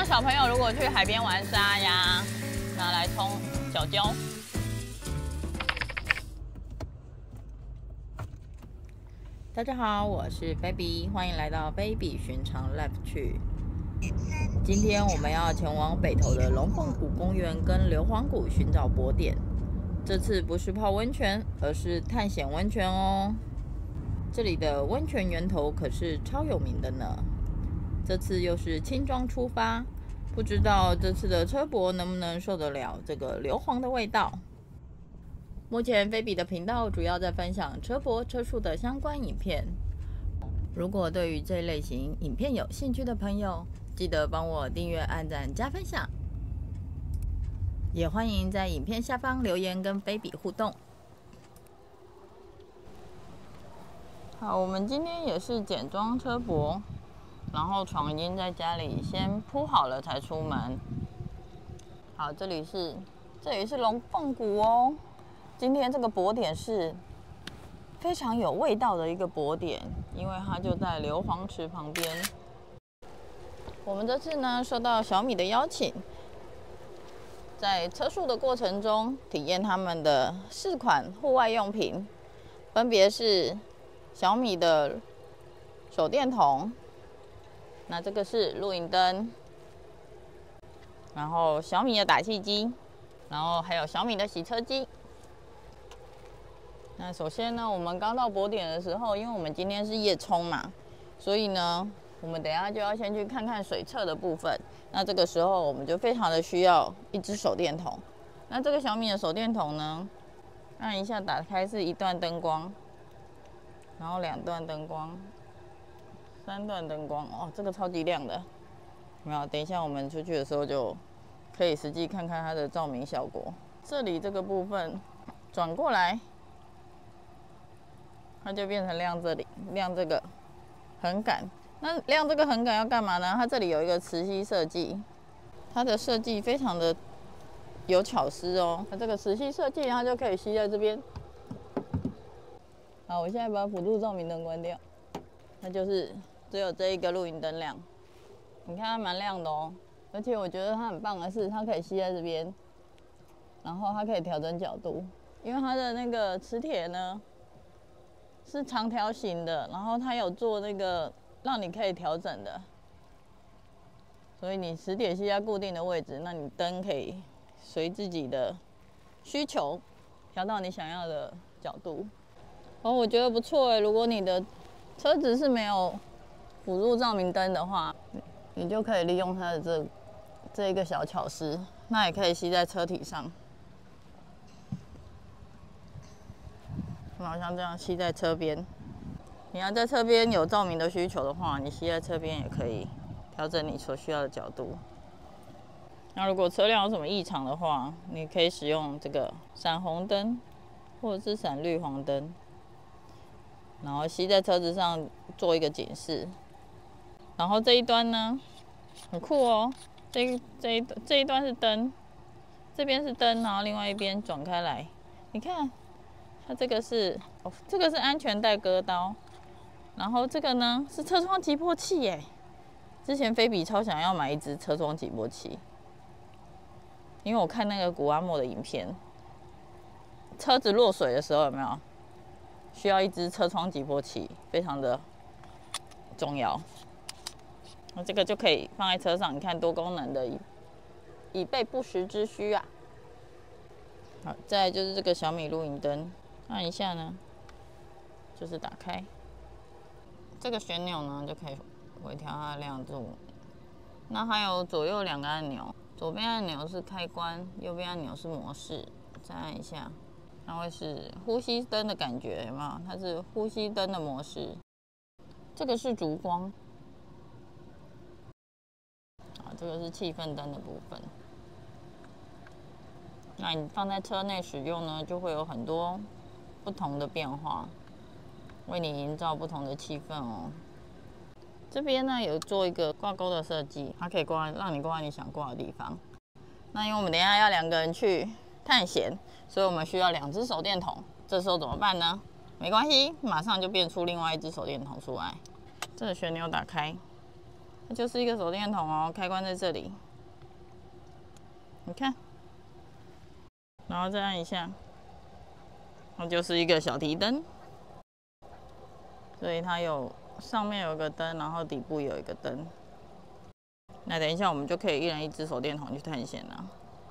小朋友如果去海边玩沙呀，拿来冲小胶。大家好，我是 Baby， 欢迎来到 Baby 寻常 Life 去。今天我们要前往北投的龙凤谷公园跟硫磺谷寻找泊点。这次不是泡温泉，而是探险温泉哦。这里的温泉源头可是超有名的呢。这次又是轻装出发，不知道这次的车泊能不能受得了这个硫磺的味道。目前菲比的频道主要在分享车泊车速的相关影片。如果对于这类型影片有兴趣的朋友，记得帮我订阅、按赞、加分享。也欢迎在影片下方留言跟菲比互动。好，我们今天也是简装车泊，然后床已经在家里先铺好了才出门。好，这里是龙凤谷哦。今天这个泊点是非常有味道的一个泊点，因为它就在硫磺池旁边。我们这次呢受到小米的邀请，在车宿的过程中体验他们的4款户外用品，分别是小米的手电筒，那这个是露营灯，然后小米的打气机，然后还有小米的洗车机。那首先呢，我们刚到泊点的时候，因为我们今天是夜冲嘛，所以呢，我们等一下就要先去看看水测的部分。那这个时候我们就非常的需要一支手电筒。那这个小米的手电筒呢，按一下打开是1段灯光，然后2段灯光，3段灯光，哦，这个超级亮的。没有，等一下我们出去的时候就可以实际看看它的照明效果。这里这个部分转过来。它就变成亮这里，亮这个横杆。那亮这个横杆要干嘛呢？它这里有一个磁吸设计，它的设计非常的有巧思哦。它这个磁吸设计，它就可以吸在这边。好，我现在把辅助照明灯关掉，它就是只有这一个露营灯亮。你看它蛮亮的哦，而且我觉得它很棒的是，它可以吸在这边，然后它可以调整角度，因为它的那个磁铁呢。是长条形的，然后它有做那个让你可以调整的，所以你磁铁吸在固定的位置，那你灯可以随自己的需求调到你想要的角度。哦，我觉得不错哎，如果你的车子是没有辅助照明灯的话，你就可以利用它的这一个小巧思，那也可以吸在车体上。好像这样吸在车边，你要在车边有照明的需求的话，你吸在车边也可以调整你所需要的角度。那如果车辆有什么异常的话，你可以使用这个闪红灯或者是闪绿黄灯，然后吸在车子上做一个警示。然后这一端呢，很酷哦，这一端是灯，这边是灯，然后另外一边转开来，你看。它这个是这个是安全带割刀，然后这个呢是车窗击破器耶。之前菲比超想要买一支车窗击破器，因为我看那个古阿莫的影片，车子落水的时候有没有需要一支车窗击破器，非常的重要。那这个就可以放在车上，你看多功能的，以备不时之需啊。好，再来就是这个小米露营灯。按一下呢，就是打开。这个旋钮呢，就可以微调它的亮度。那还有左右2个按钮，左边按钮是开关，右边按钮是模式。再按一下，它会是呼吸灯的感觉，有没有？它是呼吸灯的模式。这个是烛光。啊，这个是气氛灯的部分。那你放在车内使用呢，就会有很多不同的变化，为你营造不同的气氛哦。这边呢有做一个挂钩的设计，它可以让你挂在你想挂的地方。那因为我们等一下要2个人去探险，所以我们需要2支手电筒。这时候怎么办呢？没关系，马上就变出另外一支手电筒出来。这个旋钮打开， 它就是一个手电筒哦，开关在这里，你看，然后再按一下，它就是一个小提灯，所以它有上面有一个灯，然后底部有一个灯。那等一下我们就可以一人一支手电筒去探险了。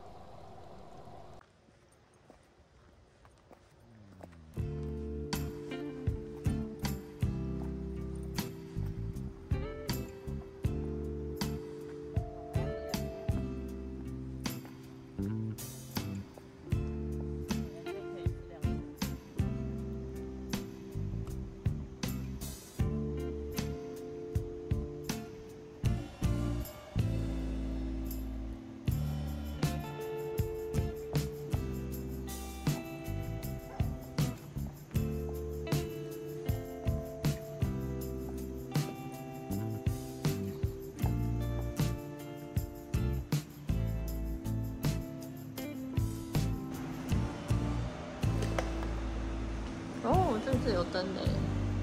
哦，这是有灯的耶。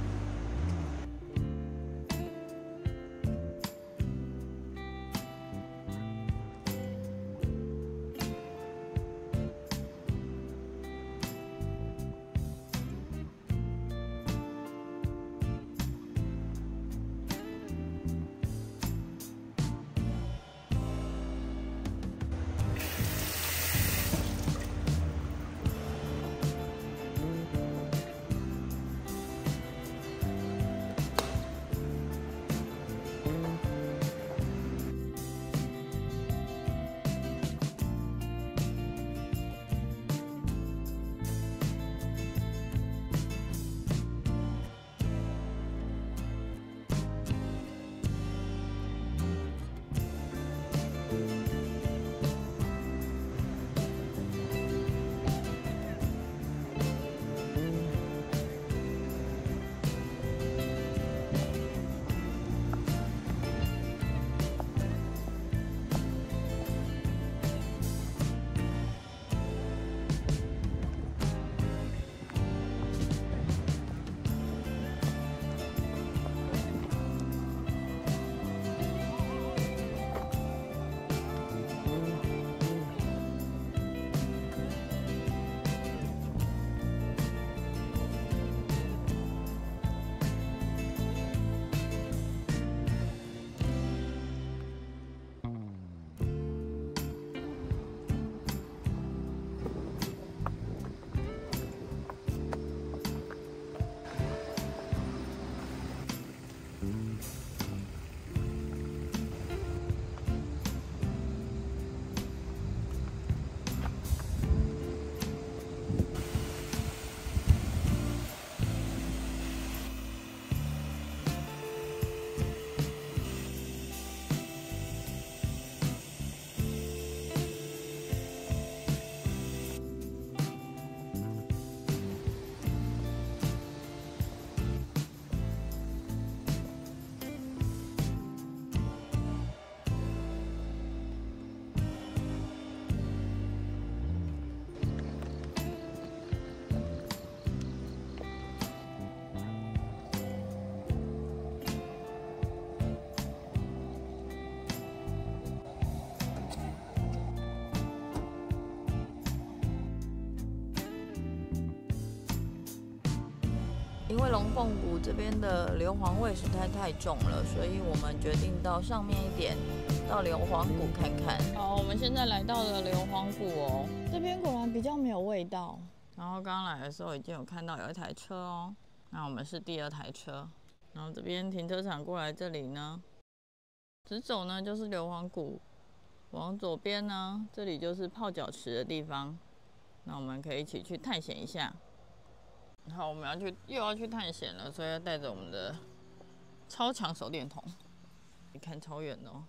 因为龙凤谷这边的硫磺味实在太重了，所以我们决定到上面一点，到硫磺谷看看。好，我们现在来到了硫磺谷哦，这边果然比较没有味道。然后刚来的时候已经有看到有一台车哦，那我们是第2台车。然后这边停车场过来这里呢，直走呢就是硫磺谷，往左边呢这里就是泡脚池的地方。那我们可以一起去探险一下。好，我们又要去探险了，所以要带着我们的超强手电筒，你看超远哦。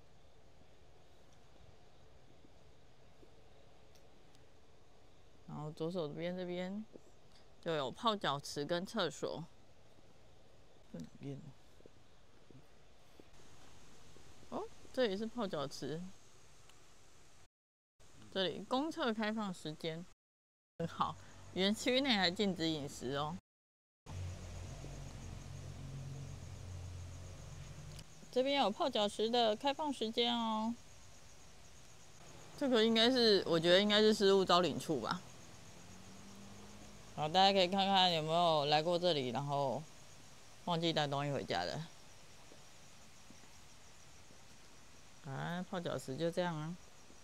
然后左手边这边就有泡脚池跟厕所。在哪边？哦，这里是泡脚池。这里公厕开放时间很好，园区内还禁止饮食哦。 这边有泡脚池的开放时间哦。这个应该是，我觉得应该是失物招领处吧。好，大家可以看看有没有来过这里，然后忘记带东西回家的。啊，泡脚池就这样啊。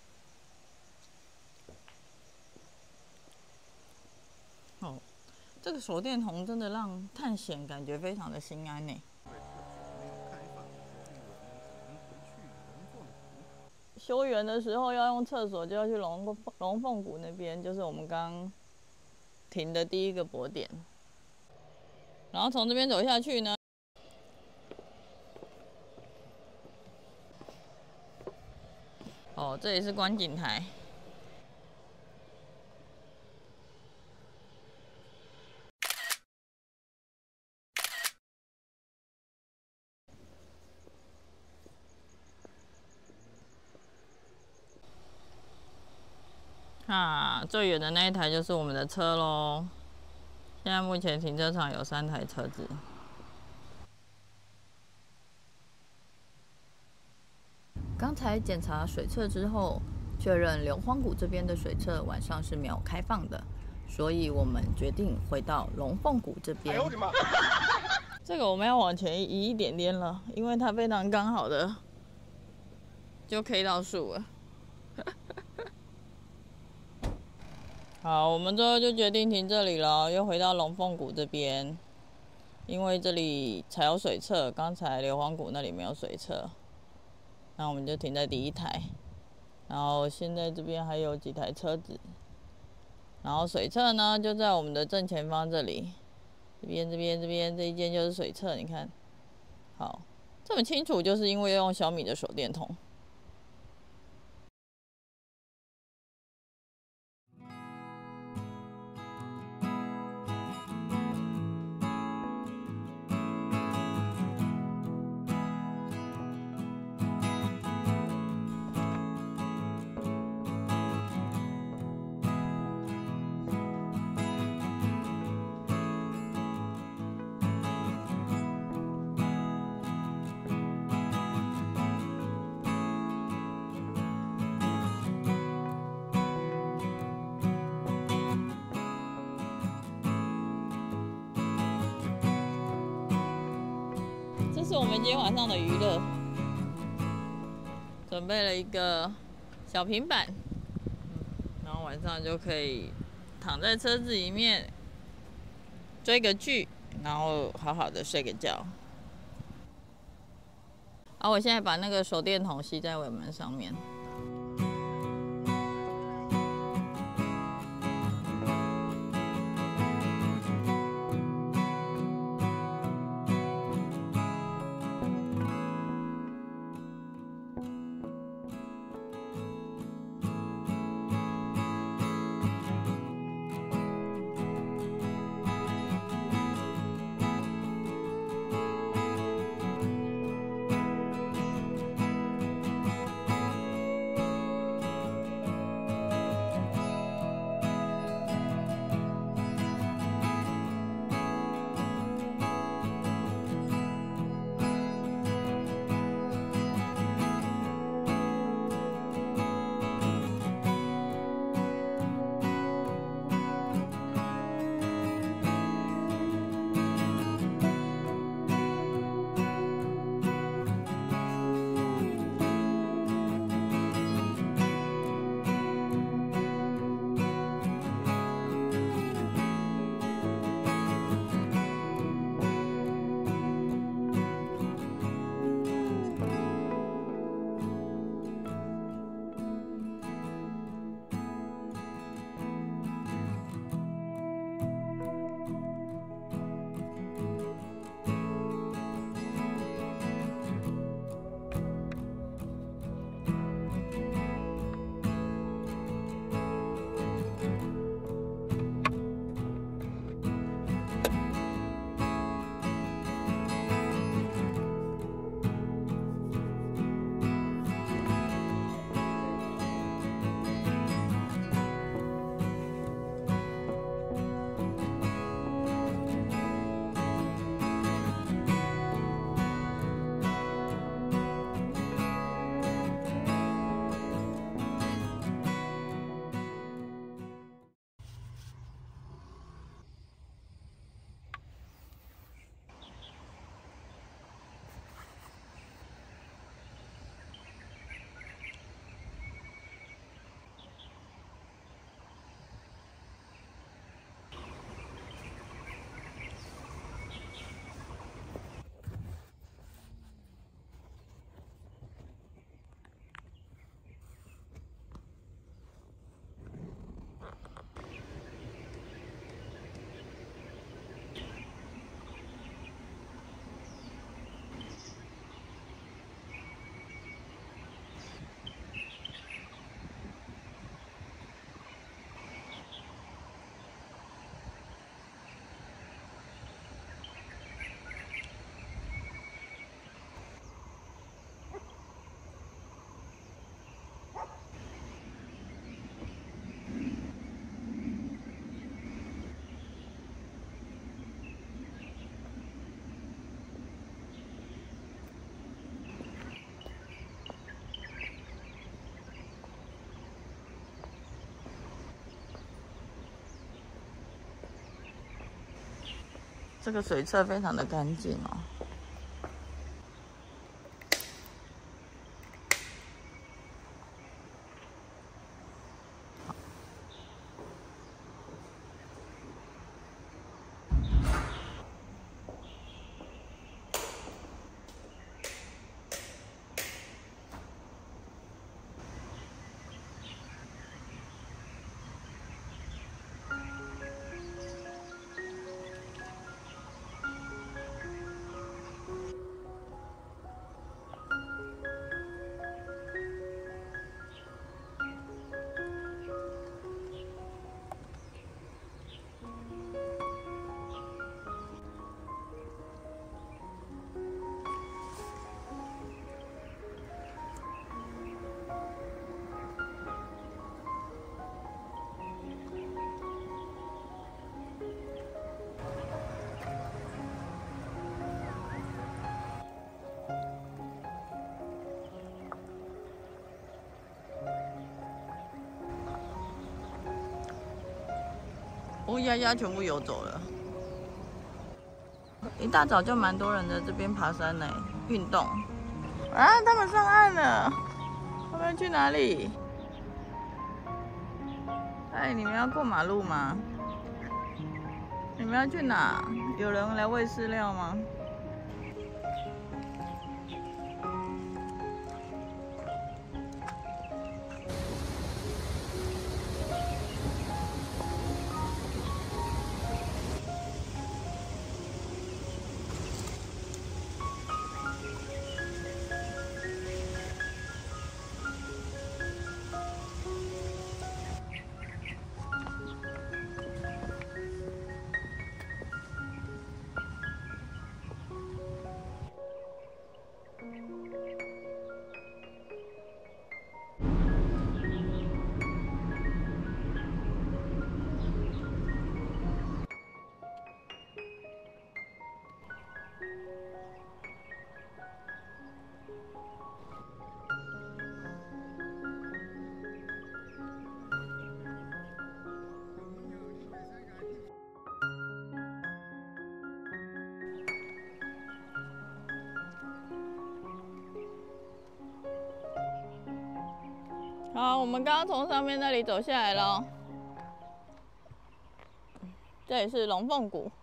哦，这个手电筒真的让探险感觉非常的心安呢。修园的时候要用厕所，就要去龙凤谷那边，就是我们刚停的第一个泊点。然后从这边走下去呢，哦，这里是观景台。啊，最远的那一台就是我们的车咯。现在目前停车场有3台车子。刚才检查水测之后，确认硫磺谷这边的水测晚上是没有开放的，所以我们决定回到龙凤谷这边。哎呦我的妈！这个我们要往前移一点点了，因为它非常刚好的就 K 到树了。好，我们最后就决定停这里了，又回到龙凤谷这边，因为这里才有水测，刚才硫磺谷那里没有水测。那我们就停在第一台，然后现在这边还有几台车子，然后水测呢就在我们的正前方这里，这边这一间就是水测，你看，好，这么清楚，就是因为用小米的手电筒。这是我们今天晚上的娱乐，准备了一个小平板，然后晚上就可以躺在车子里面追个剧，然后好好的睡个觉。啊，我现在把那个手电筒吸在尾门上面。 这个水侧非常的干净哦。乌鸦鸦全部游走了。一大早就蛮多人在这边爬山呢，运动。啊，他们上岸了，他们去哪里？哎，你们要过马路吗？你们要去哪？有人来喂饲料吗？好，我们刚刚从上面那里走下来了，这里是龙凤谷。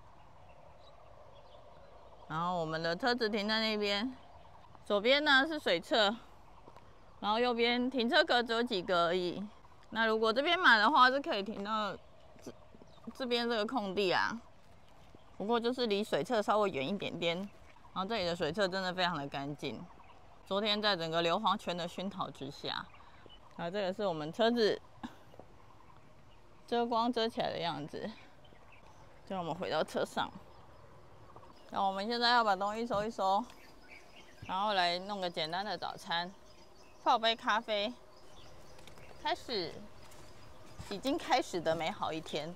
然后我们的车子停在那边，左边呢是水侧，然后右边停车格只有几个而已。那如果这边满的话，是可以停到这边这个空地啊。不过就是离水侧稍微远一点点。然后这里的水侧真的非常的干净。昨天在整个硫磺泉的熏陶之下。然后这个是我们车子遮光遮起来的样子。就让我们回到车上。那我们现在要把东西收一收，然后来弄个简单的早餐，泡杯咖啡，开始已经开始的美好一天。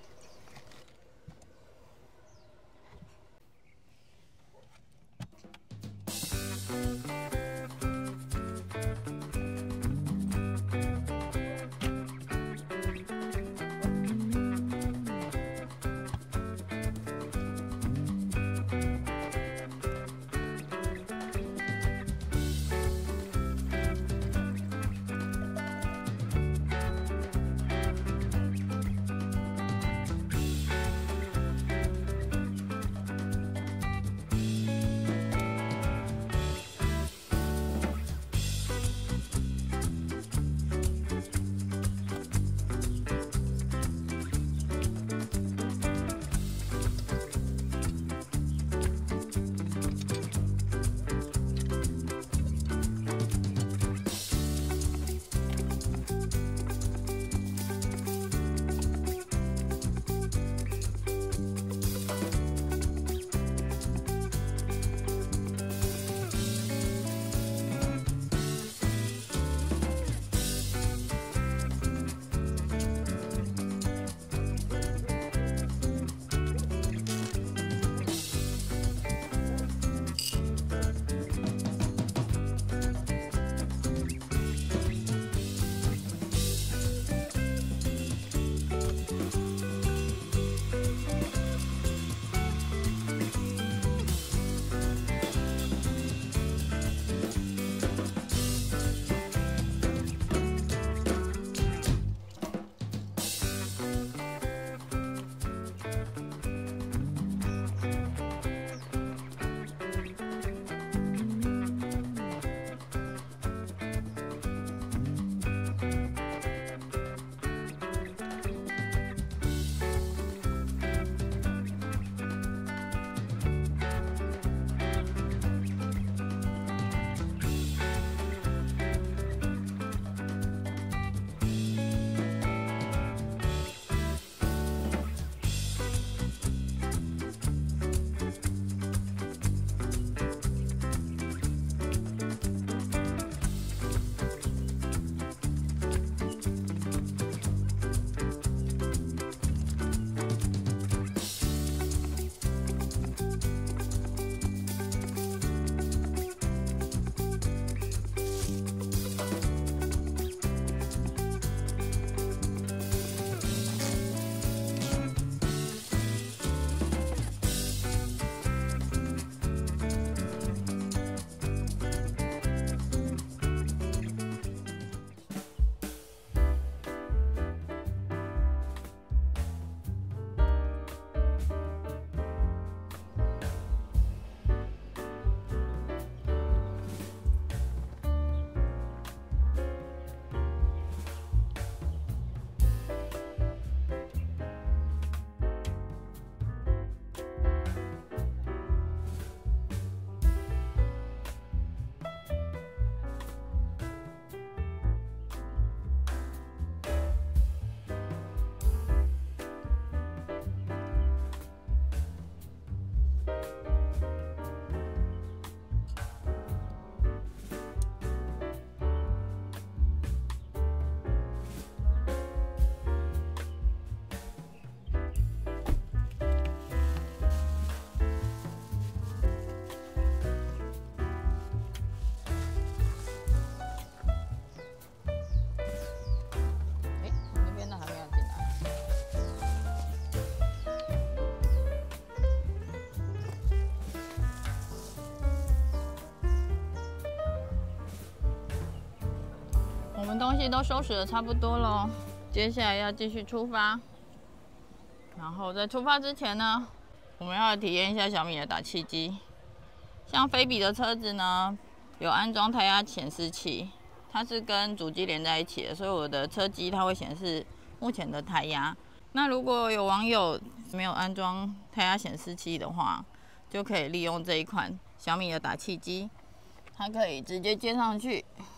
们东西都收拾的差不多咯，接下来要继续出发。然后在出发之前呢，我们要来体验一下小米的打气机。像菲比的车子呢，有安装胎压显示器，它是跟主机连在一起的，所以我的车机它会显示目前的胎压。那如果有网友没有安装胎压显示器的话，就可以利用这一款小米的打气机，它可以直接接上去，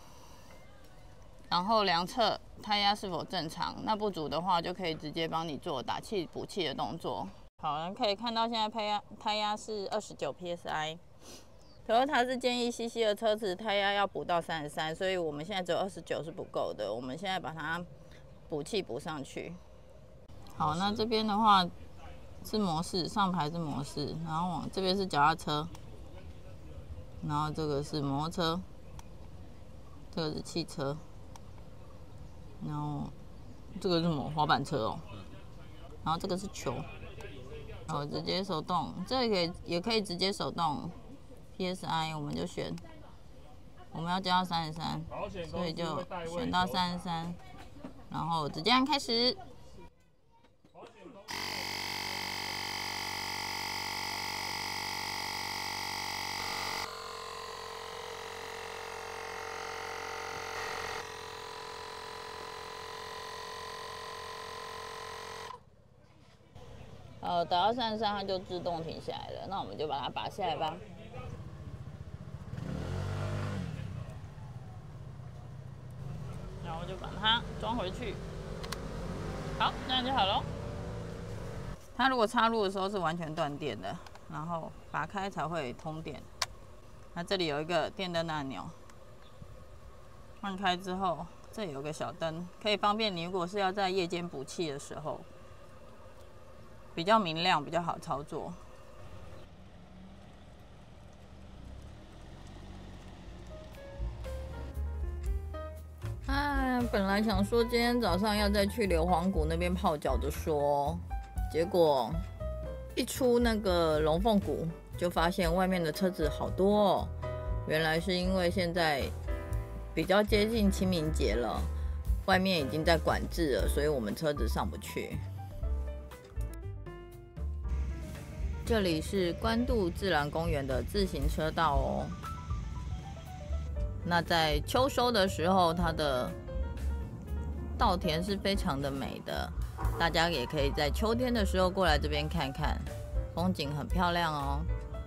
然后量测胎压是否正常。那不足的话，就可以直接帮你做打气补气的动作。好，可以看到现在胎压是29 psi。Toyota是建议CC 的车子胎压要补到33，所以我们现在只有29是不够的。我们现在把它补气补上去。好，那这边的话是模式，上排是模式，然后往这边是脚踏车，然后这个是摩托车，这个是汽车，然后这个是什么滑板车哦，然后这个是球，然后直接手动，这个也可以直接手动。PSI 我们就选，我们要加到33，所以就选到33，然后直接按开始。打到33，它就自动停下来了。那我们就把它拔下来吧。然后就把它装回去。好，这样就好了。它如果插入的时候是完全断电的，然后拔开才会通电。那这里有一个电灯按钮，换开之后，这里有个小灯，可以方便你如果是要在夜间补气的时候，比较明亮，比较好操作。本来想说今天早上要再去硫磺谷那边泡脚的说，结果一出那个龙凤谷就发现外面的车子好多哦。原来是因为现在比较接近清明节了，外面已经在管制了，所以我们车子上不去。这里是关渡自然公园的自行车道哦。那在秋收的时候，它的稻田是非常的美的，大家也可以在秋天的时候过来这边看看，风景很漂亮哦。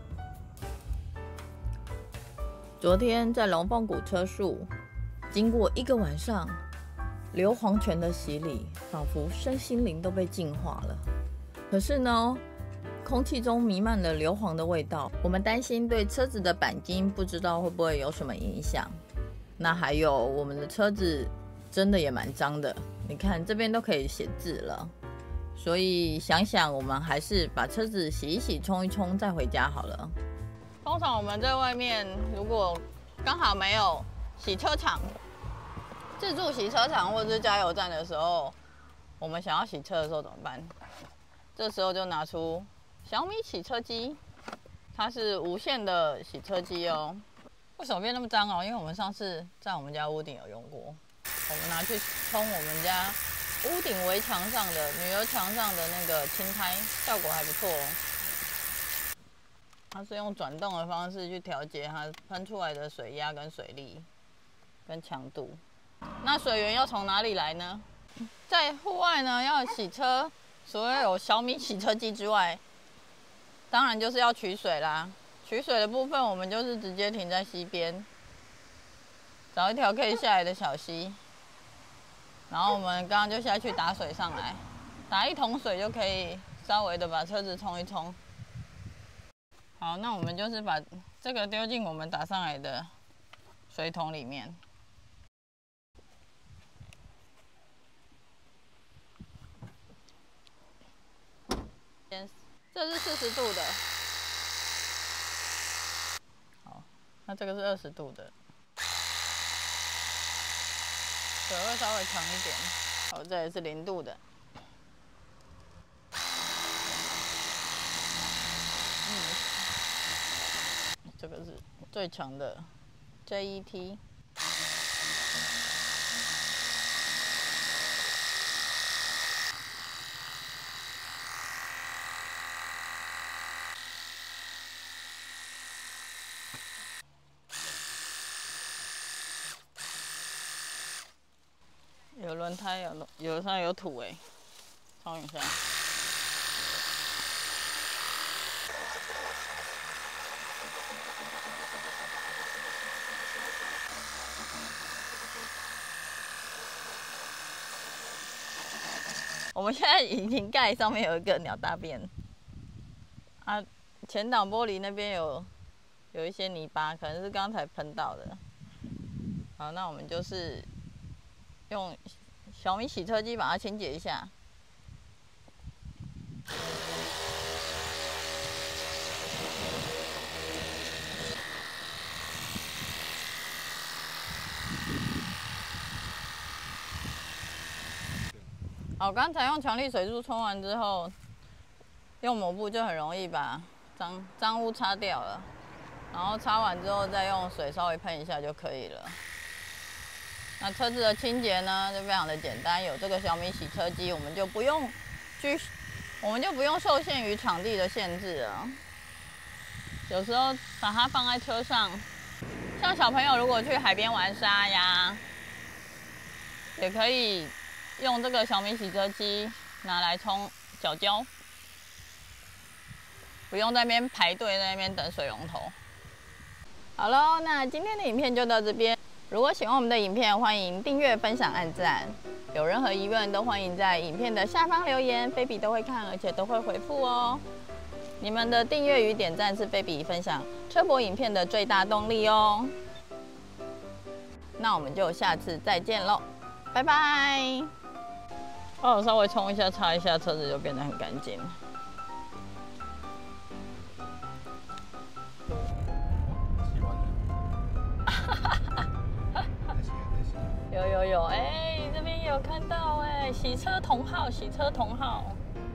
昨天在龙凤谷车树，经过一个晚上硫磺泉的洗礼，仿佛身心灵都被净化了。可是呢，空气中弥漫了硫磺的味道，我们担心对车子的钣金不知道会不会有什么影响。那还有我们的车子真的也蛮脏的，你看这边都可以写字了，所以想想我们还是把车子洗一洗、冲一冲再回家好了。通常我们在外面如果刚好没有洗车场、自助洗车场或者是加油站的时候，我们想要洗车的时候怎么办？这时候就拿出小米洗车机，它是无线的洗车机哦。为什么变那么脏哦？因为我们上次在我们家屋顶有用过，我们拿去冲我们家屋顶围墙上的女儿墙上的那个青苔，效果还不错哦。它是用转动的方式去调节它喷出来的水压跟水力跟强度。那水源要从哪里来呢？在户外呢，要洗车，除了有小米洗车机之外，当然就是要取水啦。取水的部分，我们就是直接停在溪边，找一条可以下来的小溪，然后我们刚刚就下去打水上来，打1桶水就可以稍微的把车子冲一冲。好，那我们就是把这个丢进我们打上来的水桶里面。这是40度的。那这个是20度的，水会稍微长一点。好，这也是0度的。这个是最强的 JET。 有轮胎，有上有土哎，冲一下。我们现在引擎盖上面有一个鸟大便，啊，前挡玻璃那边有一些泥巴，可能是刚才喷到的。好，那我们就是用小米洗车机把它清洁一下。好，刚才用强力水柱冲完之后，用抹布就很容易把脏污擦掉了。然后擦完之后再用水稍微喷一下就可以了。那车子的清洁呢，就非常的简单，有这个小米洗车机，我们就不用受限于场地的限制了。有时候把它放在车上，像小朋友如果去海边玩沙呀，也可以用这个小米洗车机拿来冲脚胶，不用在那边排队，在那边等水龙头。好咯，那今天的影片就到这边。如果喜欢我们的影片，欢迎订阅、分享、按赞。有任何疑问都欢迎在影片的下方留言，菲比都会看，而且都会回复哦。你们的订阅与点赞是菲比分享车博影片的最大动力哦。那我们就下次再见喽，拜拜。我稍微冲一下、擦一下，车子就变得很干净。有，哎，这边有看到哎，洗车同号，洗车同号。